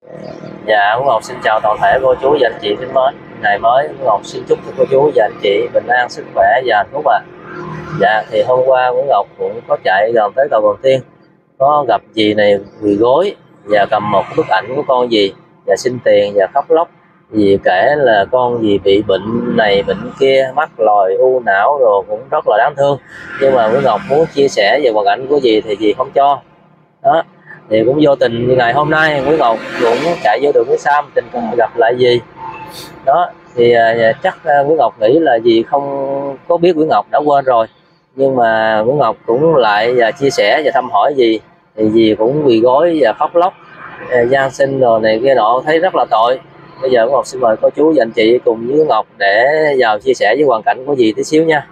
Dạ, Nguyễn Ngọc xin chào toàn thể cô chú và anh chị kính mến. Ngày mới Nguyễn Ngọc xin chúc cho cô chú và anh chị bình an, sức khỏe và hạnh phúc ạ. Dạ, thì hôm qua Nguyễn Ngọc cũng có chạy gần tới cầu Cần Tiên, có gặp dì này quỳ gối và cầm một bức ảnh của con dì và xin tiền và khóc lóc. Dì kể là con dì bị bệnh này bệnh kia, mắc lòi u não rồi cũng rất là đáng thương, nhưng mà Nguyễn Ngọc muốn chia sẻ về hoàn cảnh của dì thì dì không cho đó. Thì cũng vô tình ngày hôm nay Nguyễn Ngọc cũng chạy vô đường Nguyễn Sam tình cờ gặp lại dì đó. Thì chắc Nguyễn Ngọc nghĩ là dì không có biết Nguyễn Ngọc đã quên rồi, nhưng mà Nguyễn Ngọc cũng lại chia sẻ và thăm hỏi dì. Thì dì cũng quỳ gối và khóc lóc van xin rồi này kia nọ, thấy rất là tội. Bây giờ Nguyễn Ngọc xin mời cô chú và anh chị cùng với Ngọc để vào chia sẻ với hoàn cảnh của dì tí xíu nha.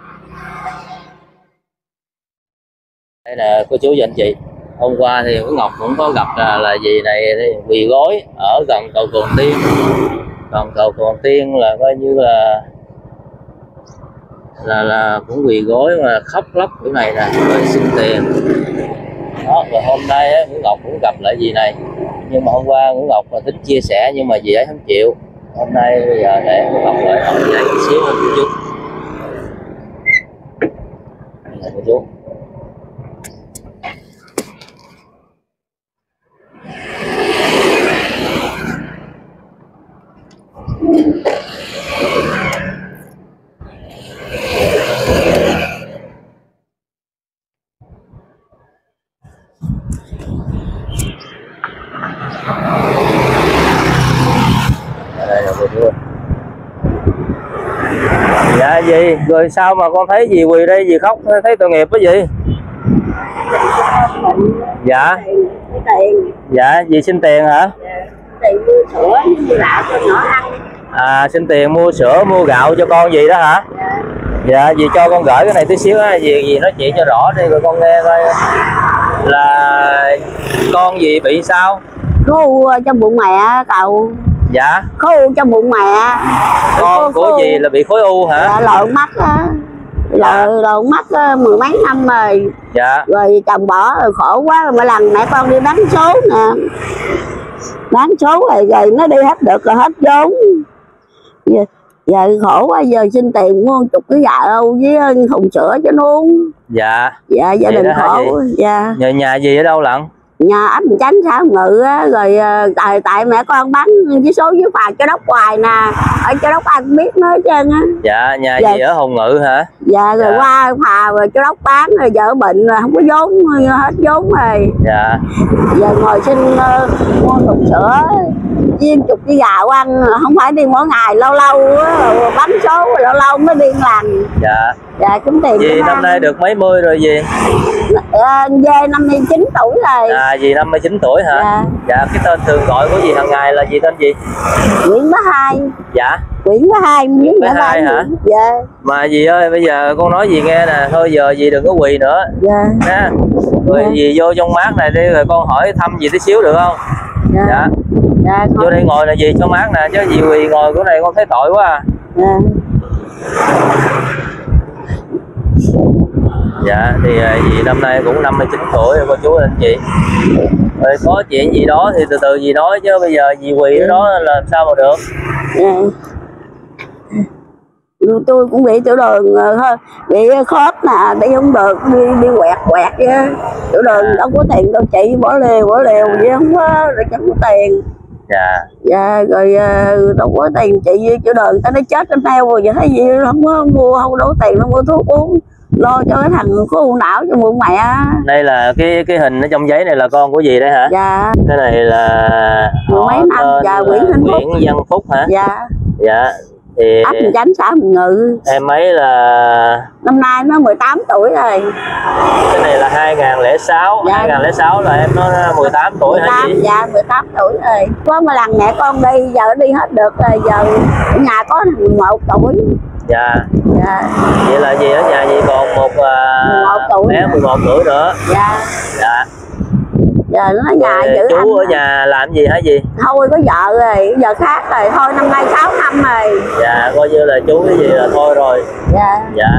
Đây là cô chú và anh chị, hôm qua thì Nguyễn Ngọc cũng có gặp là dì này quỳ gối ở gần cầu Cần Tiên. Còn cầu Cần Tiên là coi như là cũng quỳ gối mà khóc lóc kiểu này nè, rồi xin tiền đó. Và hôm nay Nguyễn Ngọc cũng gặp lại dì này, nhưng mà hôm qua Nguyễn Ngọc tính chia sẻ nhưng mà dì ấy không chịu. Hôm nay bây giờ để Nguyễn Ngọc lại hỏi dì ấy một xíu hơn chút. Đây cô chú. Đây là cô chú. Dạ dì, rồi sao mà con thấy dì quỳ đây dì khóc, thấy tội nghiệp cái gì? Dạ. Dạ, dì xin tiền hả? Tiền mua sữa mua gạo cho nhỏ ăn. À, xin tiền mua sữa mua gạo cho con gì đó hả? Dạ, dì cho con gửi cái này tí xíu á, dì nói chuyện cho rõ đi rồi con nghe coi. Là con gì bị sao? Khối u trong bụng mẹ cậu. Dạ. Khối u trong bụng mẹ. Con của dì là bị khối u hả? Dạ, lợn mắt á. Lợn mắt mười mấy năm rồi. Dạ. Rồi chồng bỏ rồi khổ quá rồi mỗi lần mẹ con đi bán số nè. Bán số rồi nó đi hết được rồi hết vốn. Giờ khổ quá, giờ xin tiền mua chục cái gạo với thùng sữa cho nó uống. Dạ. Dạ, gia đình khổ. Dạ. Nhờ nhà gì ở đâu lận? Nhà ấp Chánh xã Ngự á, rồi tại mẹ con bán với số với phà Châu Đốc hoài nè, ở Châu Đốc ai cũng biết nói hết trơn á. Dạ, nhà dạ. gì ở Hồng Ngự hả? Dạ, rồi dạ. Qua phà rồi Châu Đốc bán rồi vợ bệnh rồi không có vốn, hết vốn rồi. Dạ. Giờ ngồi xin mua thùng sữa viên chục cái gạo ăn, không phải đi mỗi ngày, lâu lâu bánh số rồi lâu lâu mới đi lần. Dạ. Dạ, kiếm tiền. Dì năm nay được mấy mươi rồi dì? Dê 59 tuổi rồi. À, dì 59 tuổi hả? Dạ. Dạ, cái tên thường gọi của dì hàng ngày là gì, tên gì? Nguyễn Bá Hai. Dạ. Nguyễn Bá Hai. Nguyễn Bá Hai hả? Dạ. Mà dì ơi, bây giờ con nói dì nghe nè, thôi giờ dì đừng có quỳ nữa. Dạ. Nha. Rồi dạ. Dì vô trong mát này đi rồi con hỏi thăm dì tí xíu được không? Dạ. Dạ. Dạ, vô đây ngồi nè dì cho mát nè, chứ dì quỳ ngồi cái này con thấy tội quá à. Dạ. Dạ, thì dì năm nay cũng 59 tuổi rồi cô chú anh chị. Rồi có chuyện gì đó thì từ từ dì nói, chứ bây giờ dì quỳ ở đó làm sao mà được. Dạ. Tôi cũng bị tiểu đường thôi, bị khớp nè, đi không được, đi quẹt chứ. Tiểu đường đâu có tiền đâu chị, bỏ liều vậy không có, rồi chẳng có tiền. Dạ. Dạ, rồi đâu có tiền chị tiểu đường, ta nó chết trong theo rồi, giờ thấy gì không có mua, không đủ tiền nó mua thuốc uống, lo cho cái thằng có u não cho bụng mẹ. Đây là cái hình ở trong giấy này là con của dì đấy hả? Dạ. Cái này là mấy năm. Dạ, Nguyễn Văn Phúc hả? Dạ. Dạ. Thì ấp Chánh xã Ngự. Em ấy là năm nay nó 18 tuổi rồi. Cái này là 2006. Dạ. 2006 là em nó 18 tuổi 18, hả chị? dạ 18 tuổi rồi. Có một lần mẹ con đi, giờ đi hết được rồi, giờ ở nhà có thằng 11 tuổi. Dạ. Dạ. Vậy là gì ở nhà gì còn một 11 tuổi bé 11 tuổi nữa. Dạ. Dạ. Giờ nó ở nhà giữ chú anh ở nhà làm gì hả gì? Thôi có vợ rồi, giờ khác rồi, thôi năm nay 6 năm rồi. Dạ, coi như là chú cái gì là thôi rồi. Dạ. Dạ.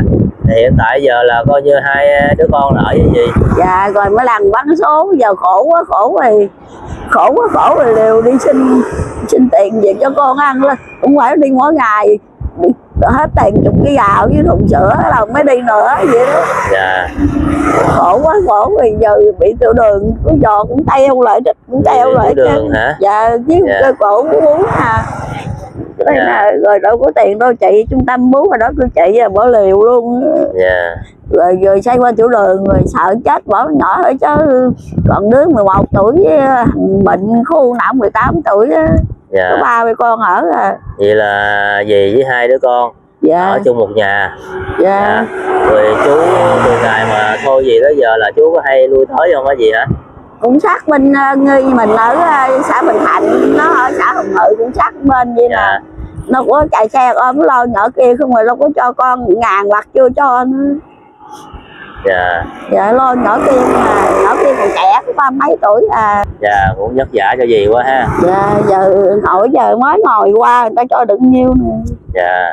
Hiện tại giờ là coi như hai đứa con là ở với gì? Dạ rồi mới làm bán số, giờ khổ quá, khổ rồi đều đi xin tiền về cho con ăn lên, cũng phải đi mỗi ngày hết tiền chục cái gạo với thùng sữa là mới đi nữa vậy đó. Dạ. Khổ quá, khổ rồi giờ bị tiểu đường cứ giò cũng theo lại đường hả? Dạ với dạ. cổ uống đây là rồi đâu có tiền đâu, chị trung tâm bú rồi đó cứ chị bỏ liều luôn. Dạ. Rồi xoay qua tiểu đường rồi sợ chết bỏ nhỏ thôi chứ còn đứa 11 tuổi bệnh khu não 18 tuổi á. Dạ. Có 3 con ở à. Vậy là dì với hai đứa con ở chung một nhà. Dạ. Rồi chú từ ngày mà thôi gì tới giờ là chú có hay lui tới không có gì hả? Cũng sát bên như mình ở xã Bình Thạnh, nó ở xã Hồng Ngự cũng sát bên vậy nè. Nó có chạy xe ôm lo nhỏ kia không, rồi nó có cho con ngàn bạc chưa cho nữa. Dạ. Dạ lo nhỏ kia mà nhỏ kia còn trẻ, có 30 mấy tuổi à. Dạ cũng vất vả cho dì quá ha. Dạ giờ hỏi giờ mới ngồi qua người ta cho được nhiêu nè. Dạ.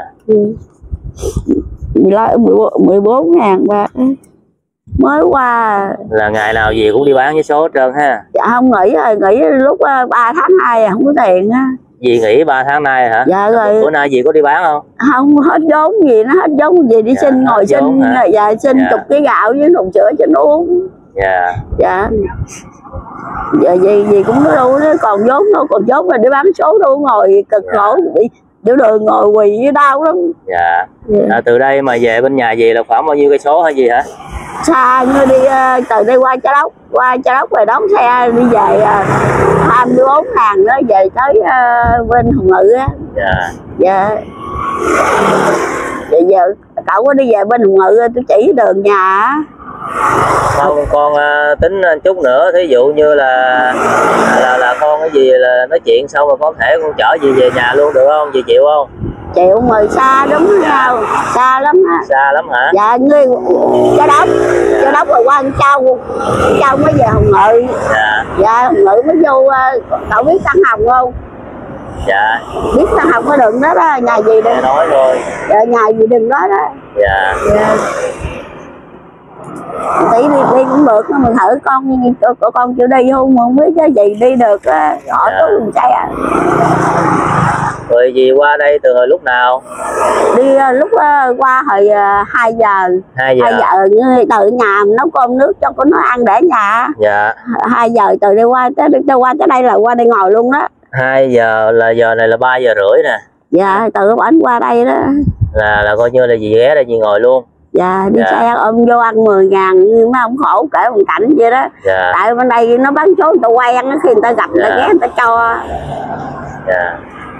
14.000 ba mới qua. Là ngày nào dì cũng đi bán với số hết trơn ha? Dạ không, nghỉ lúc 3 tháng 2 không có tiền á. Dì nghỉ 3 tháng nay hả? Dạ rồi. Bữa nay dì có đi bán không? Không, hết vốn gì, nó hết vốn gì đi xin, ngồi xin, dạ xin chục cái gạo với thùng sữa cho nó uống. Dạ. Dạ. Dạ gì cũng có đâu, nó còn vốn là đi bán số đâu, ngồi cực khổ bị tiểu đường ngồi quỳ với đau lắm. Dạ. Từ đây mà về bên nhà dì là khoảng bao nhiêu cây số hay gì hả? Xa, như đi từ đây qua Châu Đốc rồi đón xe đi về 24.000 đó, về tới bên Hồng Ngự á. Dạ. Dạ. Giờ cậu có đi về bên Hồng Ngự tôi chỉ đường nhà á. Không, con tính chút nữa, thí dụ như là con cái gì là nói chuyện xong rồi có thể con chở gì về nhà luôn được không? Dì chịu không? Chịu mà xa đúng sao? Xa lắm hả? Xa lắm hả? Dạ, ngươi Châu Đốc rồi qua Châu mới về Hồng Ngự. Dạ. Dạ, Hồng Ngự mới vô, cậu biết Tân Hồng không? Dạ. Biết Tân Hồng có đường đó đó, nhà gì đừng nói rồi. Dạ, nhà gì đừng đó đó. Dạ. Dạ. Tí đi cũng được, mình thử con chịu đi không biết cái gì đi được á, họ có đường xe. Rồi dì qua đây từ hồi lúc nào? Đi lúc qua hồi 2 giờ. 2 giờ. 2 giờ từ nhà nấu cơm nước cho con nó ăn để nhà. Dạ. 2 giờ từ đây qua tới đây là qua đây ngồi luôn đó. 2 giờ là giờ này là 3 giờ rưỡi nè. Dạ, từ bển qua đây đó. Là coi như là dì ghé đây dì ngồi luôn. Dạ, đi xe ôm vô ăn 10.000 nhưng mà không khổ kể hoàn cảnh vậy đó. Dạ. Tại bên đây nó bán số người ta quen, khi người ta gặp người ta ghé người ta cho. Dạ.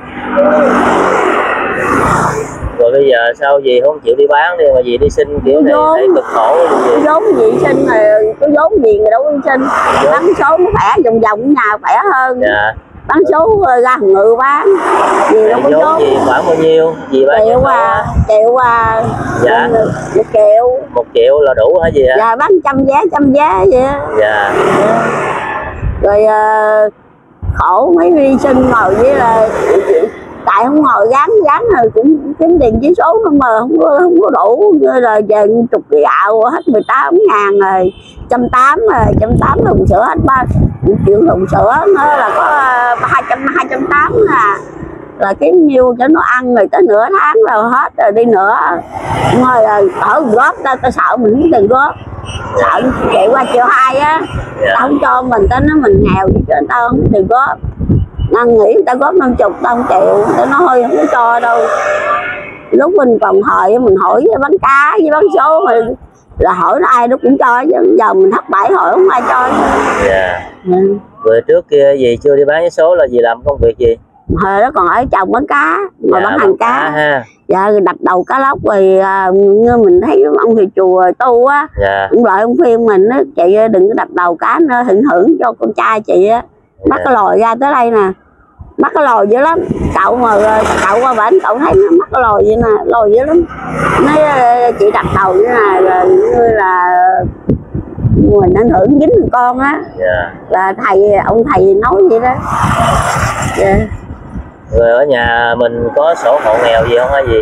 Rồi bây giờ sao dì không chịu đi bán đi mà dì đi xin kiểu này thấy cực khổ luôn gì? Vốn gì xin rồi, có vốn gì người đâu có xin. Bán số nó khỏe, vòng nhà khỏe hơn. Dạ. Bán số ra Hồng Ngự bán. Gì đâu có vốn. Gì khoảng bao nhiêu? Dì bán triệu triệu dạ. 1 triệu. 1 triệu là đủ hả dì hả? Dạ, bán trăm vé vậy á. Dạ. Rồi khổ mấy đi xin ngồi với là tại không ngồi gắn rồi cũng kiếm tiền với số nó mà không có đủ, như là về chục cái gạo hết 18.000 rồi, 180 rồi, 180 thùng sữa hết 3 triệu thùng sữa nó là có 280 là kiếm nhiêu cho nó ăn, rồi tới nửa tháng rồi hết rồi đi nữa. Rồi ở góp ta sợ mình không tiền góp, sợ chạy qua 1,2 triệu á, ta không cho mình, ta nói mình nghèo chứ ta không tiền góp. Năng nghĩ người ta góp 50 tao 1 triệu, ta nói thôi không có cho đâu. Lúc mình còn thời mình hỏi bán cá với bán số mà là hỏi nó ai nó cũng cho, chứ giờ mình thất bại hỏi không ai cho. Dạ. Rồi trước kia dì chưa đi bán vé số là dì làm công việc gì? Hồi đó còn ở chồng bán cá mà bán hàng cá ha. Dạ, đập đầu cá lóc rồi như mình thấy ông thầy chùa tu á. Dạ. Cũng loại ông khuyên mình á, chị đừng có đập đầu cá nó hưởng cho con trai chị á. Bắt cái lòi ra tới đây nè, bắt cái lòi dữ lắm. Cậu qua bển cậu thấy nó bắt cái lòi vậy nè, lòi dữ lắm. Nói chị đập đầu như này rồi như là mình ảnh hưởng dính con á. Là ông thầy nói vậy đó. Rồi ở nhà mình có sổ hộ nghèo gì không hay gì?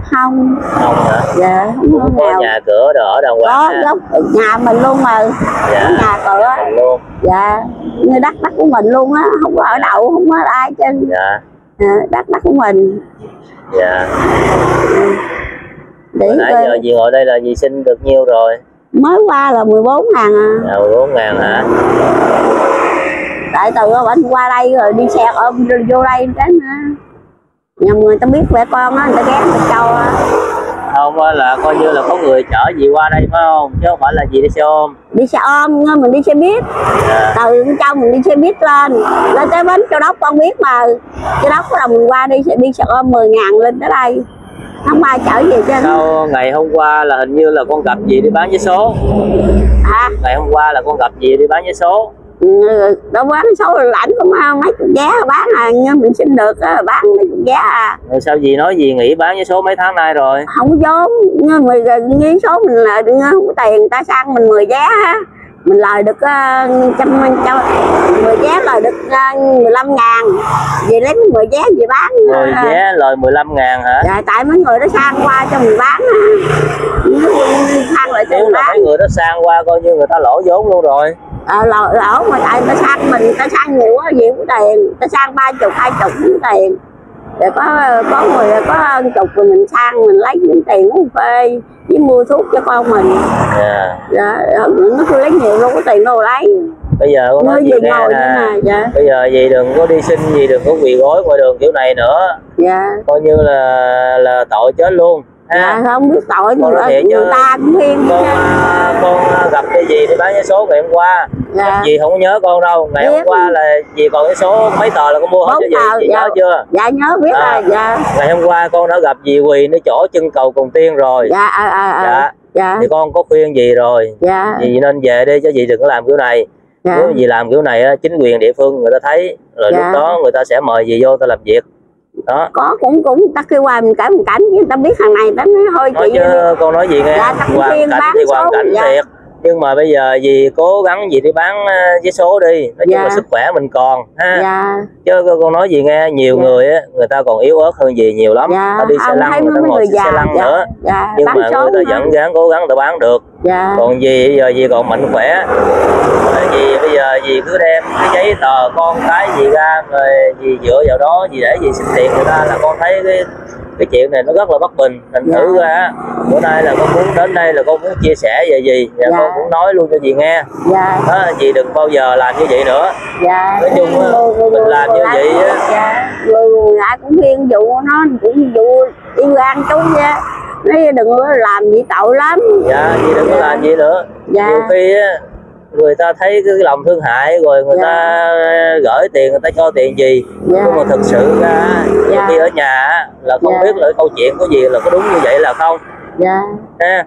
Không. Không hả? Dạ không Cũng có có nghèo. nhà cửa đỡ đàng Có hoàng ha. gốc nhà mình luôn mà. Dạ. Có nhà cửa. Luôn. Dạ như đất của mình luôn á, không có ở đậu, không có ở ai chứ. Dạ. Đất của mình. Dạ. Để Nãy giờ dì ngồi đây là dì xin được nhiêu rồi? mới qua là 14.000 à. Dạ, 14.000 hả? Tại từ bên qua đây rồi đi xe ôm vô đây cái nhầm người ta biết mẹ con á, người ta ghét người cho á. Không là coi như là có người chở dì qua đây phải không? Chứ không phải là dì đi xe ôm. Đi xe ôm, mình đi xe buýt. Dạ. Từ trong mình đi xe buýt lên tới bến Châu Đốc con biết mà. Châu Đốc là mình qua đi xe ôm 10.000 lên tới đây. Không ai chở gì chứ. Sao ngày hôm qua là hình như là con gặp dì đi bán vé số. Ngày hôm qua là con gặp dì đi bán vé số. Đâu bán số lãnh cũng mấy chục vé bán nhưng mình xin được bán mấy chục vé Rồi sao dì nói dì nghỉ bán vé số mấy tháng nay rồi? không có vốn, nhưng mà nghĩ số mình là không có tiền, người ta sang mình 10 vé mình lời được 10 vé lời được 15.000, về lấy 10 vé về bán 10 vé lời 15.000 hả? Dạ, tại mấy người đó sang qua cho mình bán sang lại cho nếu mình là bán. mấy người đó sang qua coi như người ta lỗ vốn luôn rồi. Lỗ mà tại người ta sang mình, người ta sang nhiều quá nhiều tiền, người ta sang 30 20 miếng tiền, rồi có người có chục rồi mình sang mình lấy những tiền uống phê với mua thuốc cho con mình. Dạ, nó cứ lấy nhiều đâu có tiền đâu lấy. Bây giờ con nói gì nghe nè, dạ. Bây giờ dì đừng có đi xin, dì đừng có quỳ gối ngoài đường kiểu này nữa. Dạ. Coi như là tội chết luôn. Dạ, không biết tội người ta cũng khuyên. Con gặp cái gì đi bán vé số ngày hôm qua. Dạ. Dì không có nhớ con đâu. Ngày hôm qua là dì còn cái số mấy tờ là con mua hết cho dì dạ. nhớ chưa? Dạ nhớ biết rồi. Dạ. Ngày hôm qua con đã gặp dì quỳ nơi chỗ chân cầu Cồn Tiên rồi. Dạ. Dạ. Thì con có khuyên dì rồi. Dạ. Dì nên về đi chứ dì đừng có làm kiểu này. Dạ. Nếu dì làm kiểu này chính quyền địa phương người ta thấy rồi. Dạ. Lúc đó người ta sẽ mời dì vô ta làm việc. Đó. Có cũng ta kêu qua mình cảnh người ta biết thằng này ta nói thôi nói chị chứ con nói gì nghe. Dạ, hoàn cảnh thì hoàn cảnh dạ. thiệt, nhưng mà bây giờ dì cố gắng dì đi bán vé số đi, nói chung là sức khỏe mình còn ha. Dạ. Chứ con nói gì nghe, nhiều người á người ta còn yếu ớt hơn dì nhiều lắm. Ta đi xe lăn, người ta ngồi xe lăn nữa. Nhưng mà người ta vẫn gắng cố gắng ta bán được. Còn dì giờ dì còn mạnh khỏe, dì bây giờ dì cứ đem cái giấy tờ con cái gì ra rồi dì dựa vào đó dì để dì xin tiền người ta, là con thấy cái chuyện này nó rất là bất bình. Thành thử ra bữa nay là con muốn đến đây là con muốn chia sẻ về dì và con muốn nói luôn cho dì nghe. Đó, dì đừng bao giờ làm như vậy nữa. Nói chung mình làm như vậy á, người ai cũng khuyên dụ nó cũng dụ đi ăn chú nha, nói đừng có làm gì tội lắm. Dạ, dì đừng có làm gì nữa. Nhiều khi á người ta thấy cái lòng thương hại rồi người ta gửi tiền, người ta cho tiền gì, nhưng mà thực sự ra khi ở nhà là không biết là câu chuyện của gì là có đúng như vậy là không. Ha.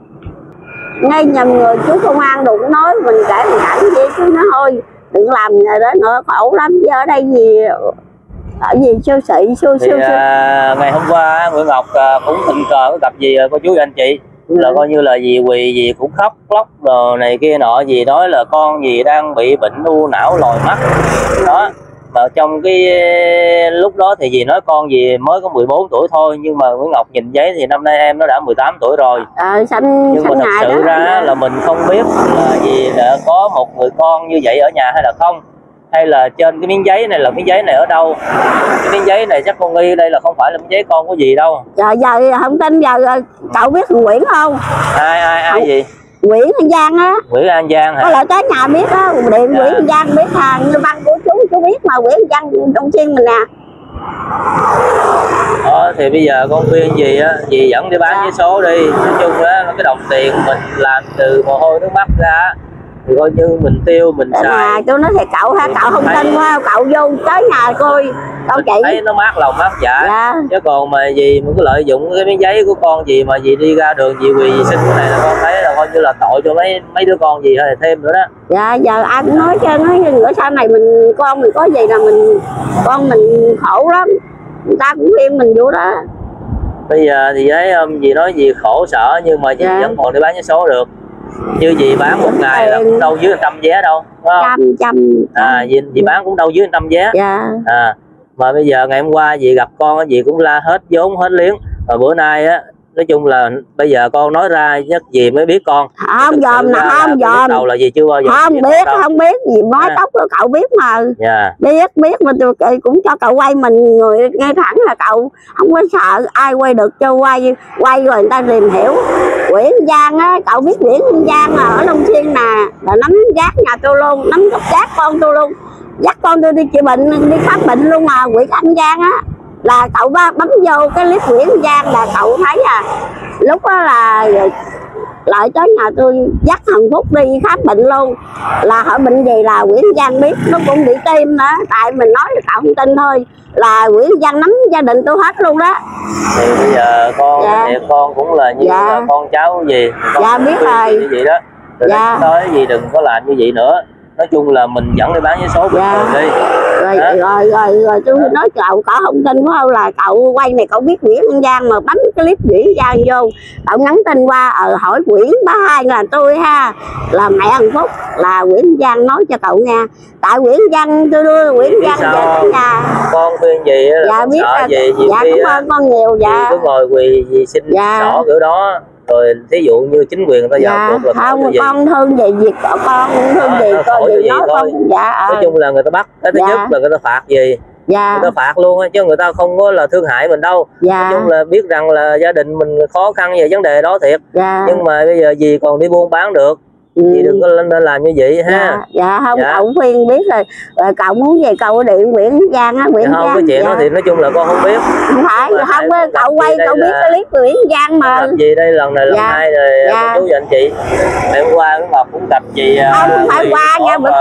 Ngay nhầm người chú công an đụng nói mình kể mình cảnh gì chứ nó thôi đừng làm rồi đó nữa, khổ lắm. Chứ ở đây gì ở gì siêu thị ngày hôm qua Nguyễn Ngọc cũng tình cờ gặp gì cô chú và anh chị là coi như là dì quỳ dì cũng khóc lóc rồi này kia nọ, dì nói là con dì đang bị bệnh u não lồi mắt đó. Mà trong cái lúc đó thì dì nói con dì mới có 14 tuổi thôi, nhưng mà Nguyễn Ngọc nhìn giấy thì năm nay em nó đã 18 tuổi rồi. Nhưng mà thật sự ra là mình không biết là dì đã có một người con như vậy ở nhà hay là không, hay là trên cái miếng giấy này là miếng giấy này ở đâu. Cái miếng giấy này chắc con nghi đây là không phải là miếng giấy con của dì đâu. Giờ không tin. Giờ cậu biết thằng Nguyễn không? Ai gì? Nguyễn An Giang á. Nguyễn An Giang hả? Có lại tới nhà biết á, điện Nguyễn An Giang biết như văn của chú biết mà Nguyễn An Giang Đông Xuyên mình nè. Thì bây giờ con khuyên dì á, dì vẫn đi bán vé số đi. Nói chung á, cái đồng tiền mình làm từ mồ hôi nước mắt ra thì coi như mình tiêu mình xài. Tôi nói thì cậu ha, cậu không tin quá, cậu vô tới nhà coi con chị thấy nó mát lòng mát dạ. Chứ còn mà dì mình cứ lợi dụng cái miếng giấy của con dì mà dì đi ra đường dì quỳ dì xin cái này là con thấy là coi như là tội cho mấy đứa con dì hay thêm nữa đó. Dạ, giờ ai cũng nói cho nói nữa sau này con mình có gì là con mình khổ lắm, người ta cũng khuyên mình vô đó. Bây giờ thì thấy dì nói dì khổ sở nhưng mà dì vẫn còn đi bán vé số được. Như dì bán một ngày là cũng đâu dưới 100 vé đâu, đúng không? Dì bán cũng đâu dưới 100 vé. Mà bây giờ ngày hôm qua dì gặp con dì cũng la hết vốn hết liếng, Và bữa nay á, nói chung là bây giờ con nói ra nhất gì mới biết con. Không dòm nè, không dòm. Đầu là gì chưa bao giờ không biết, không biết gì mái tóc của cậu biết mà. Biết mà tôi cũng cho cậu quay mình người ngay thẳng là cậu không có sợ ai quay được cho quay rồi người ta tìm hiểu. Nguyễn Giang á, cậu biết Nguyễn Giang ở Long Xuyên nè, là nắm gác nhà tôi luôn, nắm gác con tôi luôn, dắt con tôi đi chữa bệnh, đi khám bệnh luôn mà. Nguyễn Anh Giang á là cậu bấm vô cái clip Nguyễn Giang là cậu thấy à, lúc đó là lại tới nhà tôi dắt thằng Phúc đi khám bệnh luôn, là hỏi bệnh gì là Nguyễn Giang biết, nó cũng bị tim nữa, tại mình nói là cậu không tin thôi, là Nguyễn Giang nắm gia đình tôi hết luôn đó. Thì bây giờ con thì con cũng là như là con cháu gì con biết rồi như vậy đó, rồi tới gì đừng có làm như vậy nữa. Nói chung là mình dẫn đi bán vé số bình thường đi. Rồi tôi nói cậu không tin phải không, là cậu quay này cậu biết Nguyễn Văn Giang mà bấm cái clip Nguyễn Giang vô, cậu nhắn tin qua hỏi Nguyễn Bá Hai là tôi ha, là mẹ thằng Phúc, là Nguyễn Giang nói cho cậu nghe, tại Nguyễn Giang tôi đưa Nguyễn Giang về đến nhà. Con khuyên gì là biết sợ gì cảm ơn con nhiều. Cứ ngồi quỳ gì xin sổ kiểu đó, rồi thí dụ như chính quyền người ta vào cuộc là không con thương về việc của con, thương gì con gì nói con. Nói chung là người ta bắt cái thứ nhất là người ta phạt gì người ta phạt luôn á, chứ người ta không có là thương hại mình đâu. Nói chung là biết rằng là gia đình mình khó khăn về vấn đề đó thiệt, nhưng mà bây giờ gì còn đi buôn bán được, chị đừng có nên làm như vậy ha. Cậu khuyên biết rồi, cậu muốn về cậu điện Nguyễn Giang á, Nguyễn Giang. Cái chuyện đó thì nói chung là con không biết. Không phải, không cậu quay cậu biết cái clip Nguyễn Giang mà. Làm gì đây lần này lần hai rồi chú và anh chị. Ngày hôm qua Ngọc cũng gặp chị. Không phải qua nha, bữa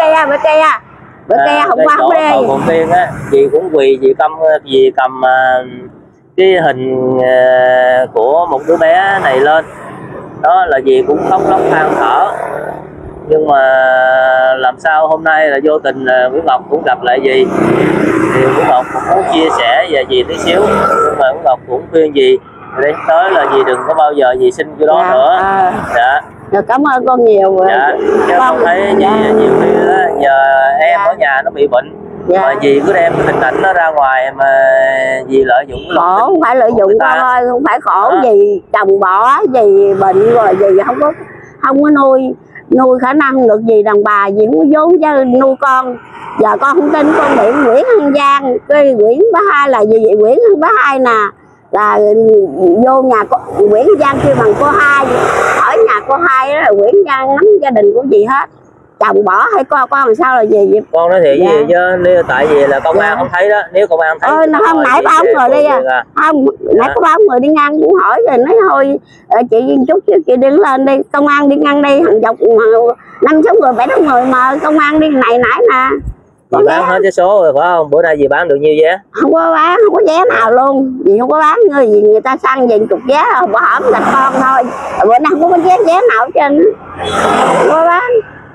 kia không qua không đi. Còn tiên á, chị cũng quỳ chị cầm cái hình của một đứa bé này lên. Đó là gì cũng khóc lóc than thở, nhưng mà làm sao hôm nay là vô tình Nguyễn Ngọc cũng gặp lại gì thì Nguyễn Ngọc cũng muốn chia sẻ về gì tí xíu, nhưng mà Nguyễn Ngọc cũng khuyên gì đến tới là gì đừng có bao giờ gì xin cái đó nữa. Rồi cảm ơn con nhiều. Chứ con thấy nhiều khi đó, giờ em ở nhà nó bị bệnh mà dì cứ đem cái hình ảnh nó ra ngoài mà dì lợi dụng. Khổ không phải lợi dụng con ơi, không phải khổ gì chồng bỏ, gì bệnh rồi gì không có nuôi khả năng được gì, đàn bà gì không có vốn chứ nuôi con. Giờ con không tin con điện Nguyễn Văn Giang, cái Nguyễn Bá Hai là gì vậy, Nguyễn Bá Hai nè, là vô nhà Nguyễn Giang kêu bằng cô Hai, ở nhà cô Hai đó là Nguyễn Giang nắm gia đình của gì hết, chồng bỏ hay con làm sao là gì vậy? Con nói thiệt gì chứ nếu tại vì là công an không thấy đó, nếu công an thấy không nãy ba ông người đi không nãy có ba ông người đi ngang cũng hỏi rồi nói thôi chị viên chút chứ chị đứng lên đi, công an đi ngang đây hàng dọc 5-6 người 7 người mà công an đi này nãy nè. Dì bán hết cái số rồi phải không? Bữa nay dì bán được nhiêu vé? Không có bán, không có vé nào luôn. Dì không có bán, người ta săn về chục vé rồi, bỏ hổm gặp con thôi. Bữa nay không có vé nào hết trơn. Không có bán.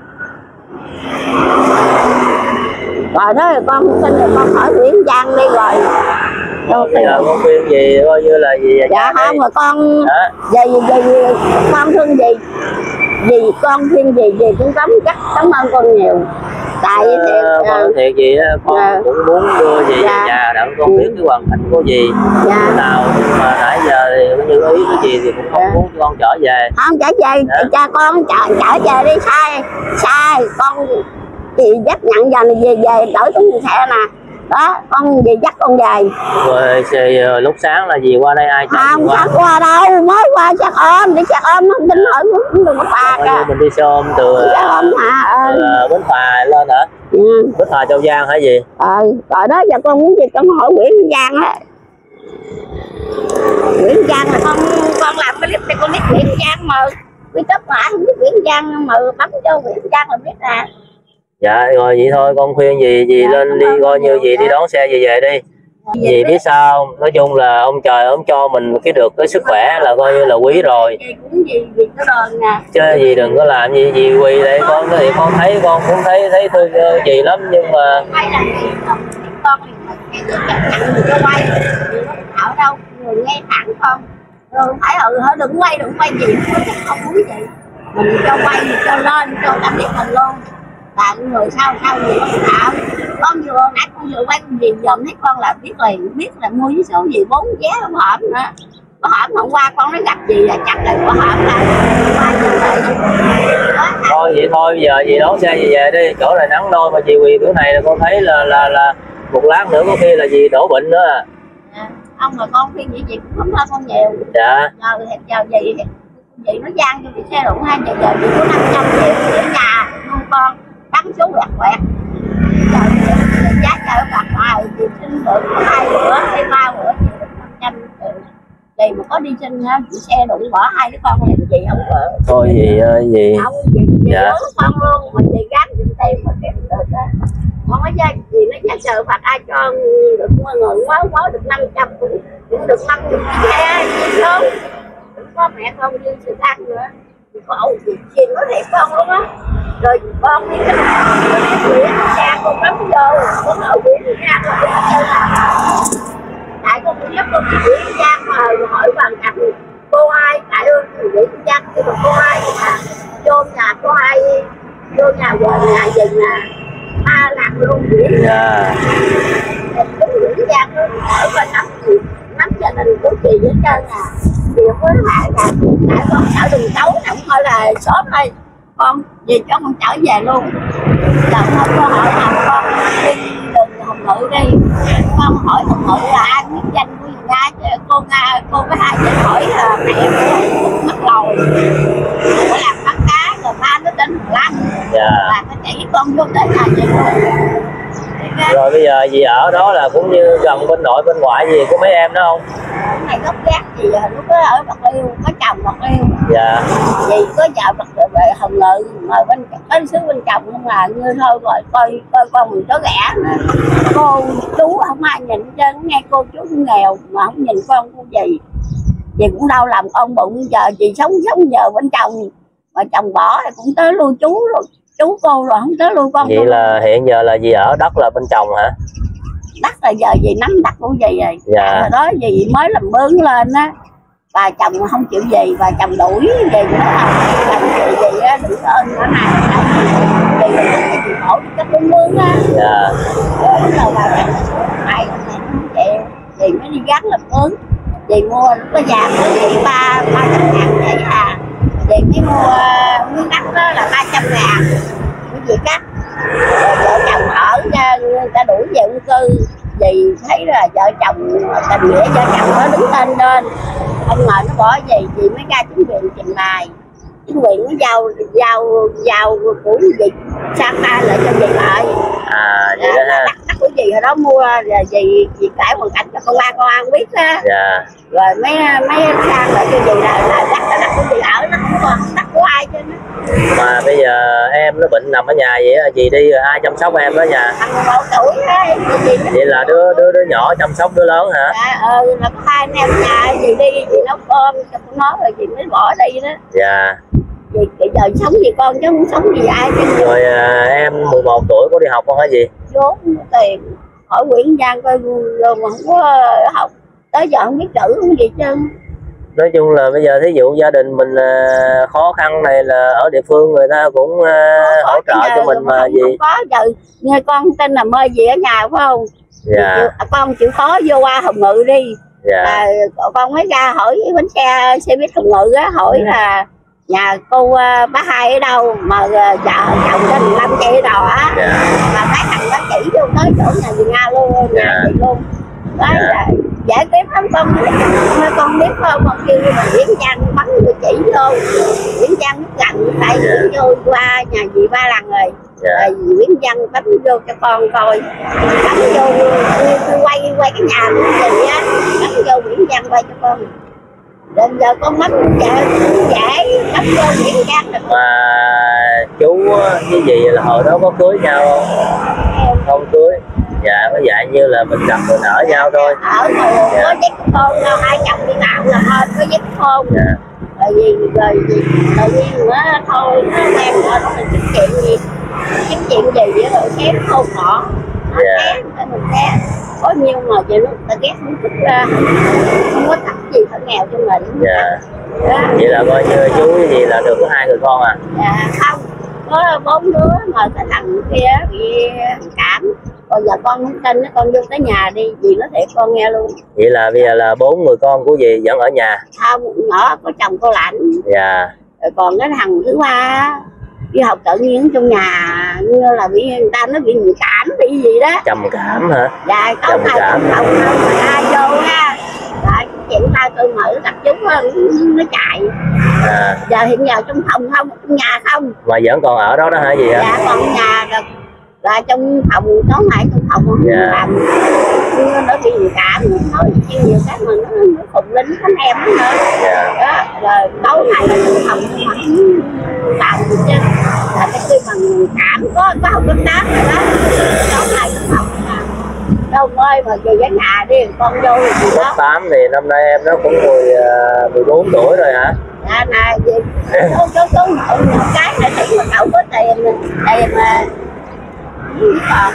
Rồi đó rồi con không tin rồi con hỏi Nguyễn Giang đi rồi. Bây giờ con khuyên gì coi như là gì? Dạ không mà con về con thương gì? Vì con khuyên gì cũng cảm ơn con nhiều. Tại con thiệt gì á, con cũng muốn đưa gì về nhà để con biết cái hoàn cảnh của gì nào, nhưng mà nãy giờ thì như ý cái gì thì cũng không muốn con trở về. Không trở về, cha con trở về đi, sai con thì dắt nhận dần về đổi tốn xe nè. Đó, con về dắt con về. Rồi lúc sáng là gì qua đây ai chở? Không, chắc qua đâu, mới qua chắc ôm, đi chắc ôm, không tin hỏi cũng đừng có phạt à. Mình đi xe ôm từ Bến Phà lên hả? Bến Phà Châu Giang hả gì? Rồi đó giờ con muốn gì con hỏi Nguyễn Giang á. Nguyễn Giang là con làm cái clip này con biết Nguyễn Giang mà quý cấp mà không biết Nguyễn Giang mà bấm cho Nguyễn Giang là biết à. Dạ rồi vậy thôi con khuyên gì lên đi coi như gì đi đón xe về đi. Dì biết sao không? Nói chung là ông trời ông cho mình cái sức khỏe là coi như là quý rồi. Chứ gì đừng có làm gì quỳ đây con thì con thấy con cũng thấy thương gì lắm, nhưng mà con cho quay ở đâu người nghe thẳng con rồi phải hỏi đừng quay gì không muốn gì, mình cho quay mình cho lên cho ta biết mình luôn là người sao người con thạo. Con nãy con vừa quay gì dòm thấy con là biết là mua với số gì 4 vé không hợp nữa, có hổm hôm qua con nó gặp gì là chắc là có hổm là qua nhìn lại thôi vậy thôi, bây giờ gì đón xe về đi, chỗ này nắng nôi mà chị Huyền kiểu này là con thấy là một lát nữa có khi là gì đổ bệnh nữa à. Ông mà con khuyên gì cũng không lo con nhiều. Dạ. Giờ vậy nó gian cho chị xe đụng hai giờ chị có 500 triệu ở nhà nuôi con đắng số quẹt giờ giá chợ bạc ngoài chị xin được 2 bữa hay 3 bữa chị được 500 triệu vậy mà có đi xin chị xe đụng bỏ 2 đứa con làm gì không vợ Thôi gì gì không gì dạ. Con luôn mà chị gắn tiền mà kiếm được á không có chơi gì nó giá chợ bạc ai cho được người quá được 500 cũng được 50 xe chị luôn có mẹ con như sự ăn nữa khổ gì nó thiệt con luôn á rồi con đi cái biển ra con bấm vô con ở biển ra con cũng chơi tại con cũng giúp con đi biển ra mà hỏi hoàn cảnh cô ai tại ơn biển ra nhưng mà cô ai mà vô nhà cô ai vô nhà quần nhà gì nè ba lạc luôn biển dạ cái biển ra con hỏi và nắm gia đình của chị với trơn à điều với lại là tại con chở đường tấu không thôi là sớm thôi con về cho con trở về luôn giờ không có hỏi nào con đi đường Hồng Ngự đi con hỏi Hồng Ngự là ai biết danh của Nga cô với hai chị hỏi là mẹ của mất lồi nó làm bắt cá rồi ba nó đến 15 là nó chỉ con vô tới nhà vậy luôn. Rồi bây giờ dì ở đó là cũng như gần bên nội bên ngoại gì của mấy em đó không? Này gốc gác gì lúc đó ở Bạc Liêu có chồng Bạc Liêu dạ vì có vợ Bạc Liêu về Hồng Ngự mà bên xứ bên chồng không là như thôi rồi coi con mình có ghẻ cô chú không ai nhìn chứ nghe cô chú cũng nghèo mà không nhìn con cô gì cũng đau lòng con bụng giờ chị sống giờ bên chồng mà chồng bỏ thì cũng tới lui chú rồi chú cô rồi không tới lui con vậy là hiện giờ là dì ở đất là bên chồng hả? Đất là giờ gì nắm đất của gì rồi dạ hồi đó gì mới làm bướng lên á bà chồng không chịu gì bà chồng đuổi gì nữa chồng gì á đừng ơn nữa này vì mình chịu khổ cái bướng bướng á dạ rồi bắt đầu bà chồng này không chịu vì mới đi gắn làm bướng vì mua lúc có vàng thì 300.000 vậy à vì mới mua miếng đất đó là 300.000 cái gì cắt rồi vợ chồng ở người ta đuổi về ung cư vì thấy là vợ chồng tình nghĩa vợ chồng nó đứng tên lên không ngờ nó bỏ gì vì mới ra chính quyền trình bày chính quyền nó giao của gì sang ta lại cho gì lại vậy đó ha đất của gì hồi đó mua là gì cải hoàn cảnh cho con không biết á dạ rồi mấy sang lại cho gì là đất của gì ở nó không còn đất của ai chứ mà bây giờ em nó bệnh nằm ở nhà vậy á dì đi rồi ai chăm sóc em ở nhà? thằng 11 tuổi á vậy là đứa nhỏ chăm sóc đứa lớn hả? dạ là có 2 anh em nhà dì đi dì nấu cơm cho con nói rồi dì mới bỏ đi đó dạ dì giờ sống gì con chứ không sống gì ai chứ rồi em 11 tuổi có đi học không hả dì? vốn tiền hỏi Nguyễn Giang coi rồi mà không có học tới giờ không biết chữ không gì chứ nói chung là bây giờ thí dụ gia đình mình khó khăn này là ở địa phương người ta cũng hỗ trợ cho mình mà gì không có giờ nghe con tên là mơ gì ở nhà phải không dạ con chịu khó vô qua Hồng Ngự đi dạ con mới ra hỏi bánh xe buýt Hồng Ngự á hỏi là nhà cô bá Hai ở đâu mà chồng trên 15 chị đâu á mà thấy thằng đó chỉ vô tới chỗ nhà dì Nga luôn nhà chị luôn đó là giải quyết lắm con biết không con kêu mà Nguyễn Giang bắn vô chỉ vô Nguyễn Giang biết gần tại Nguyễn vô qua nhà dì 3 lần rồi rồi Nguyễn Giang bắn vô cho con coi bắn vô quay cái nhà của dì á bắn vô Nguyễn Giang quay cho con rồi giờ con mất giải bắn vô Nguyễn Giang được mà chú với dì là hồi đó có cưới nhau không? Không cưới dạ có dạy như là mình gặp mình ở nhau thôi ở rồi có giết con đâu hai chồng đi làm là thôi có giết con rồi gì tự nhiên nữa thôi nó quen rồi mình kiếm chuyện gì vậy rồi kém không nọ kém mình kém có nhiêu mà vậy lúc ta ghét không thích ra không có thằng gì phải nghèo cho mình vậy là coi như chú với gì là được có 2 người con à? Dạ không có 4 đứa mà cái thằng kia bị cảm Còn giờ con không tin, con vô tới nhà đi, dì nói thiệt con nghe luôn. Vậy là bây giờ là 4 người con của dì vẫn ở nhà? Không, nhỏ có chồng cô Lạnh. Dạ. Rồi còn cái thằng thứ ba đi học tự nhiên trong nhà, như là bị người ta nó bị cảm bị gì đó. Trầm cảm hả? Dạ, có hai cảm không mà ai vô ha. Rồi chuyện ta tôi mở tập chúng nó chạy. Giờ hiện giờ trong phòng không, trong nhà không. Mà vẫn còn ở đó đó hả gì hả? Dạ còn nhà rồi. Là trong phòng tối ngày trong phòng làm nó bị cảm, nói chuyện nhiều cái mà nó khùng linh thánh em nữa. Đó, rồi tối ngày là trong phòng làm gì chứ là cái khi mà cảm có học lớp 8 rồi đó, tối ngày trong phòng đâu ơi mà về cái nhà đi con vô gì đó. Lớp 8 thì năm nay em nó cũng 14 tuổi rồi hả? Dạ này gì chú một cái này thấy mà cậu có tiền mà còn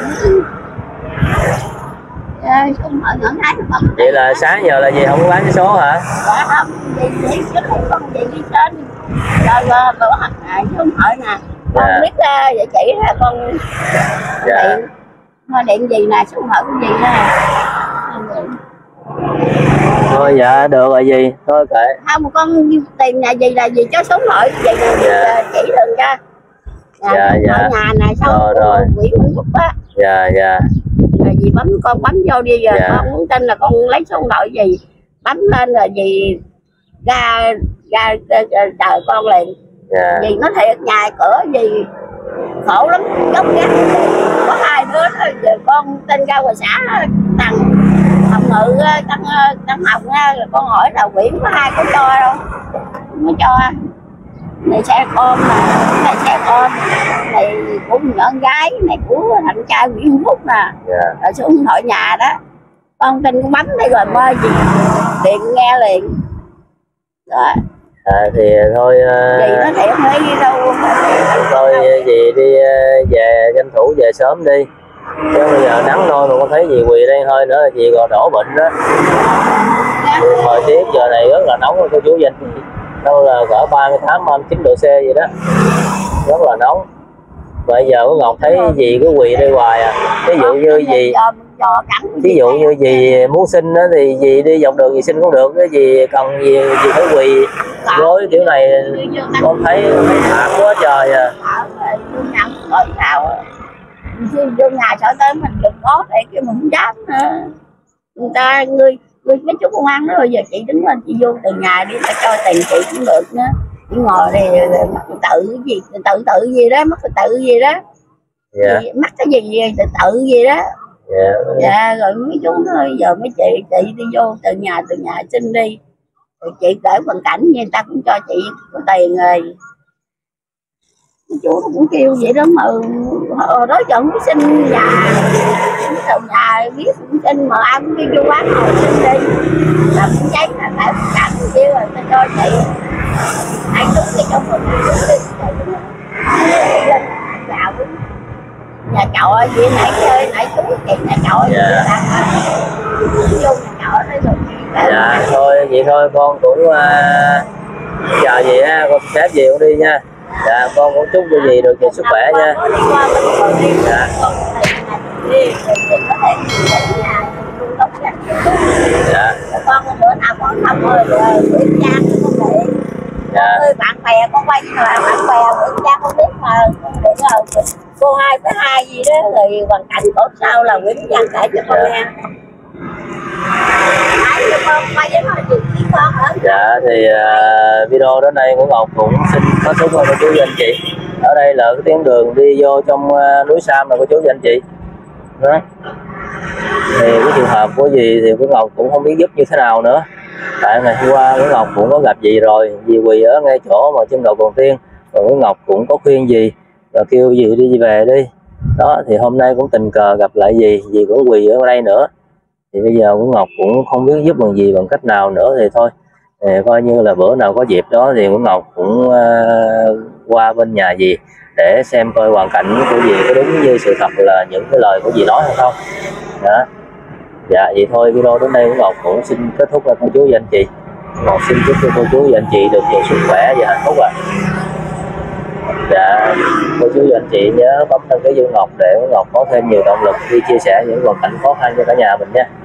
không mở ngẩn cái không. Vậy là sáng giờ là gì không có bán cái số hả? Dạ không, gì chứ không gì đi trên rồi bữa ngày chứ không hỏi nè con biết vậy chị là con điện thôi điện gì nè số hỏi cái gì nè. Thôi dạ được rồi gì thôi kệ. Không con tìm nhà gì là gì cho số hỏi gì là chỉ đường ra. Dạ nhà này sao rồi quỷ Nguyễn Phúc á. Dạ rồi dì con bấm vô đi giờ con muốn tin là con lấy số điện gì bấm lên rồi dì ra chờ con liền. Dì nói thiệt nhà cửa gì khổ lắm, dốc gác có hai đứa thôi. Giờ con tin ra ngoài xã thằng Hồng Ngự Tăng Hồng rồi con hỏi là Nguyễn có hai có cho đâu, không có cho. Này xe con này xe con này của nhỏ con gái này của thằng trai Nguyễn Phúc nè. Rồi xuống điện thoại nhà đó con tin con bấm đây rồi mơ gì điện nghe liền đó. Thì thôi gì nó thiệt mới đi đâu thôi gì đi về tranh thủ về sớm đi chứ bây giờ nắng thôi mà con thấy gì quỳ đây hơi nữa là gì còn đổ bệnh đó. Thời tiết giờ này rất là nóng cô chú Danh, đâu là cỡ 38 39 độ C vậy đó, rất là nóng. Bây giờ có Ngọc thấy gì cứ quỳ đây hoài à. Ví dụ như gì muốn xin đó thì gì đi dọc đường gì xin cũng được, cái gì cần gì phải quỳ gối kiểu này con thấy thảm quá trời à. Vô nhà sợ tới mình đừng có để cái mình không dám nữa. Người ta người mấy chú công an nói rồi giờ chị đứng lên chị vô từ nhà đi ta cho tiền chị cũng được nữa. Chị ngồi đây tự gì đó mắc tự gì đó. Mắc cái gì tự gì đó. Dạ rồi mấy chú nói giờ mấy chị đi vô từ nhà xin đi rồi chị kể hoàn cảnh như người ta cũng cho chị có tiền rồi. Mấy chú cũng kêu vậy đó mà hồi đó giờ không xin nhà biết cũng xin mà ai cũng đi vô quán ngồi xin đi làm cũng giấy là phải cảnh kêu rồi ta cho chị ai đúng thì trong một nhà trọ gì nãy chơi nãy chú chị nhà trọ gì vô nhà trọ đó rồi. Dạ thôi vậy thôi con cũng chờ gì ha, con xếp gì con đi nha. Dạ con cũng chúc cho gì được sức khỏe nha. Dạ con bữa nào con thăm rồi Nguyễn Trang con điện. Bạn bè con quay mà bạn bè Nguyễn Trang con biết mà điện rồi cô 2/2 gì đó rồi hoàn cảnh tốt sao là Nguyễn Trang kể cho con nghe. Dạ thì video đến đây của Ngọc cũng xin kết thúc thôi cô chú và anh chị. Ở đây là cái tuyến đường đi vô trong núi Sam này cô chú và anh chị đó. Thì cái trường hợp của dì thì của Ngọc cũng không biết giúp như thế nào nữa, tại ngày hôm qua của Ngọc cũng có gặp dì rồi, dì quỳ ở ngay chỗ mà chân cầu Còn Tiên, rồi của Ngọc cũng có khuyên dì rồi kêu dì đi về đi đó. Thì hôm nay cũng tình cờ gặp lại dì cũng quỳ ở đây nữa. Thì bây giờ của Ngọc cũng không biết giúp bằng gì bằng cách nào nữa thì thôi thì coi như là bữa nào có dịp đó thì của Ngọc cũng qua bên nhà dì để xem coi hoàn cảnh của dì có đúng như sự thật là những cái lời của dì nói hay không đó. Dạ vậy thôi video đến đây của Ngọc cũng xin kết thúc, cô chú và anh chị. Ngọc xin chúc cho cô chú và anh chị được nhiều sức khỏe và hạnh phúc ạ. Dạ, cô chú và anh chị nhớ bấm đăng ký Vũ Ngọc để Vũ Ngọc có thêm nhiều động lực đi chia sẻ những hoàn cảnh khó khăn cho cả nhà mình nha.